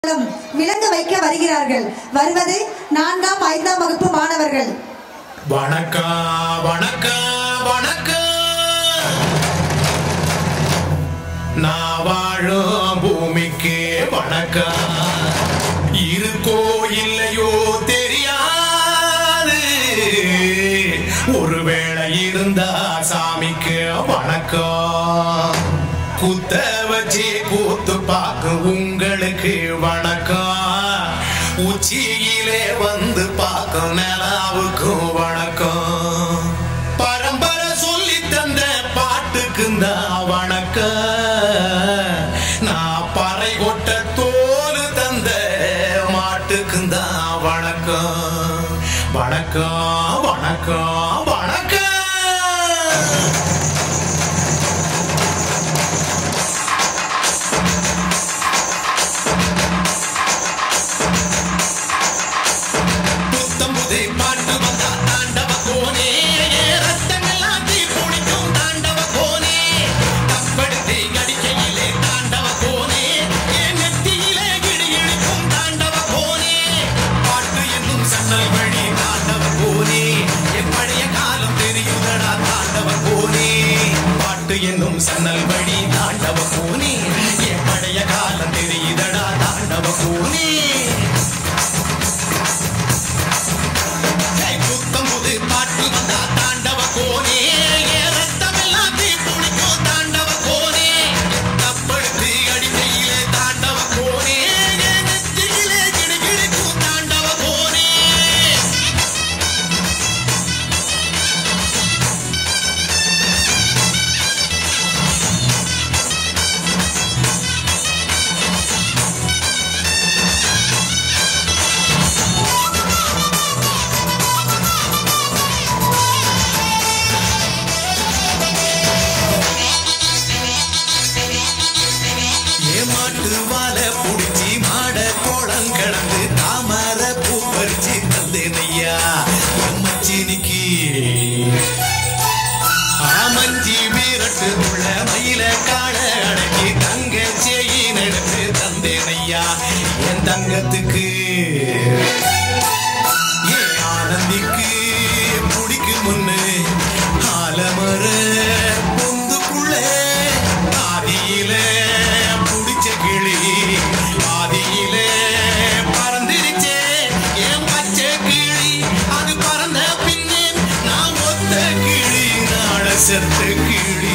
விளங்க வைக்க வருகிறார்கள். வருவது 4ஆம் 5ஆம் வகுப்பு மாணவர்கள். வணக்கம் வணக்கம் வணக்கம். நான் வாழும் பூமிக்கு வணக்கம். இருக்கோ இல்லையோ தெரியாது, ஒருவேளை இருந்தா சாமிக்கு வணக்கம். குத்த வச்சு கூத்து பார்க்கும் உங்களுக்கு வணக்கம். உச்சியிலே வந்து பார்க்கும் நிலாவுக்கும் வணக்கம். பரம்பரை சொல்லி தந்த பாட்டுக்குந்தா வணக்கம். நான் பறை கொட்ட தோல் தந்த மாட்டுக்குந்தா வணக்கம். வணக்கம் வணக்கம் வணக்கம். பாட்டு வந்தா தாண்டவ கோனே, ரத்தமெல்லாம் தீ பிடிக்கும் தாண்டவ கோனே. தப்படுத்தி கடிக்கையிலே தாண்டவ கோனே, என் நெத்தியிலே கிடி இடிக்கும் தாண்டவ கோனே. பாட்டு என்னும் சன்னல் வழி தாண்டவ கோனே, என் பழைய காலம் தெரியுதடா தாண்டவ கோனே. பாட்டு என்னும் சன்னல் வழி தாண்டவ கோனே, என் பழைய காலம் தெரியுதடா தாண்டவ கோனே. பாட்டு வந்தா தாண்டவ கோனே, ரத்தமெல்லாம் தீ பிடிக்கும் தாண்டவ கோனே. தப்படுத்தி அடிக்கையிலே தாண்டவ கோனே, நெத்தியிலே கிடுகிடுக்கும் தாண்டவ கோனே. மாட்டு வாழை புடிச்சி மாட கோலம் கடந்து தாமரை பூ பறிச்சு தந்தேனையா எம்மச்சினிக்கு. ஆமஞ்சி வீரட்டு உள்ள மயில காட அடக்கி தங்க செயின் எடுத்து தந்தேனையா என் தங்கத்துக்கு. ஏன் ஆனந்திக்கு புடிக்கு முன்னு ஆலமர பொந்துக்குள்ள ஆதியில கிளி ஆதியிலே பறந்திருச்சே என் பச்சை கிளி. அது பறந்த பின்னே நான் ஒத்த கிளி, நாட செத்த கிளி.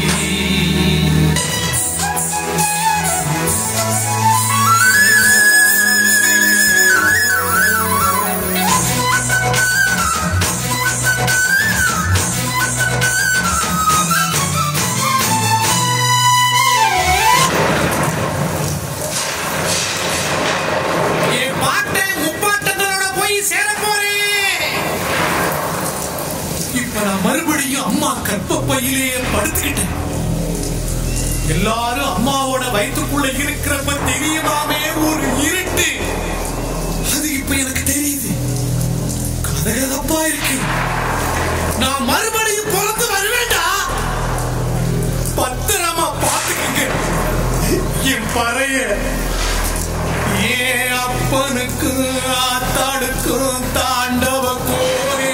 மறுபடியும் அம்மா கற்பப்பையிலே படுத்துக்கிட்டேன். எல்லாரும் அம்மாவோட வயிற்றுக்குள்ள இருக்கிறப்ப தெரியுமாமே ஒரு இருட்டு. அது இப்ப எனக்கு தெரியுது. கதகதப்பா இருக்கு. நான் மறுபடியும் பிறந்து வருவேண்டா. பத்திரமா பாத்துக்கங்க என் பறைய. ஏன் அப்பனுக்கு ஆத்தாடுக்கும் தாண்டவ கோனே,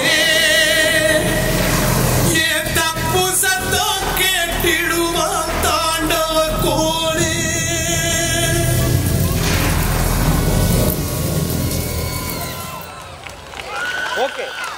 கேட்டிடுமா தாண்டவ கோனே. ஓகே.